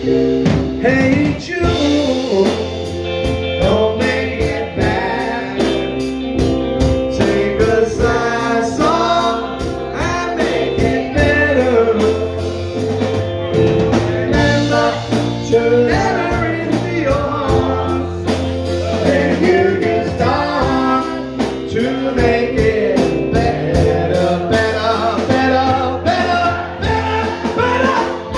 Hey Jude, don't make it bad. Take a sad song and make it better. Remember to let her into your heart, and you can start to make it better, better, better, better, better, better.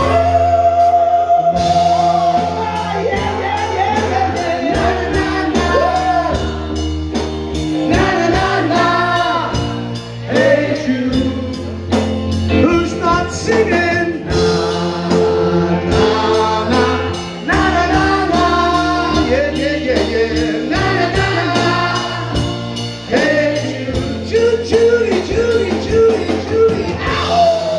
Who's not singing? Na na na na na na na. Yeah yeah yeah yeah. Na na na na. Hey Jude, Judy, Judy, Judy, Judy. Ow!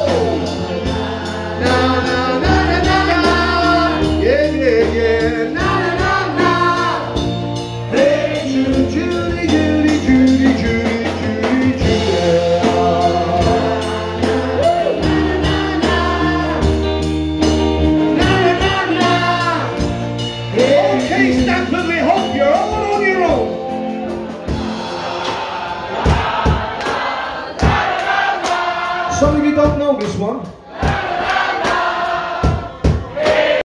Na na na na na na. Yeah yeah yeah. Na na na na. Hey Jude, Judy, Judy, Judy, Judy. Okay, Stanford, we hope you're all on your own. Some of you don't know this one.